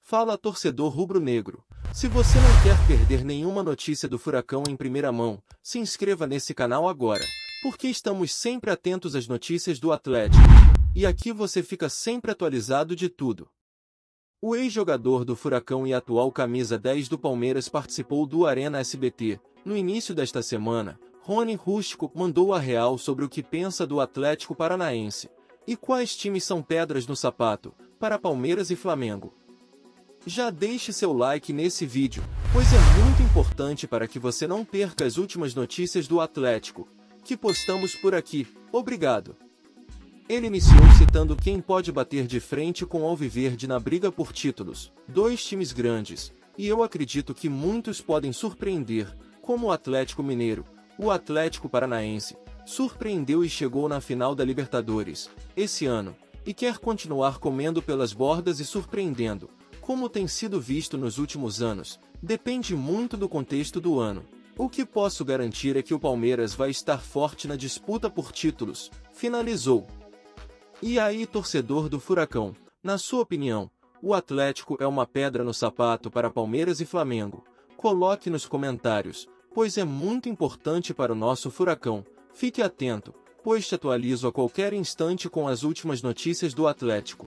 Fala, torcedor rubro-negro. Se você não quer perder nenhuma notícia do Furacão em primeira mão, se inscreva nesse canal agora, porque estamos sempre atentos às notícias do Atlético. E aqui você fica sempre atualizado de tudo. O ex-jogador do Furacão e atual camisa 10 do Palmeiras participou do Arena SBT. No início desta semana, Rony Rústico mandou a real sobre o que pensa do Atlético Paranaense. E quais times são pedras no sapato, para Palmeiras e Flamengo. Já deixe seu like nesse vídeo, pois é muito importante para que você não perca as últimas notícias do Atlético, que postamos por aqui. Obrigado. Ele iniciou citando quem pode bater de frente com o Alviverde na briga por títulos, dois times grandes, e eu acredito que muitos podem surpreender, como o Atlético Mineiro. O Atlético Paranaense surpreendeu e chegou na final da Libertadores esse ano, e quer continuar comendo pelas bordas e surpreendendo, como tem sido visto nos últimos anos. Depende muito do contexto do ano. O que posso garantir é que o Palmeiras vai estar forte na disputa por títulos, finalizou. E aí, torcedor do Furacão, na sua opinião, o Atlético é uma pedra no sapato para Palmeiras e Flamengo? Coloque nos comentários, pois é muito importante para o nosso Furacão. Fique atento, pois te atualizo a qualquer instante com as últimas notícias do Atlético.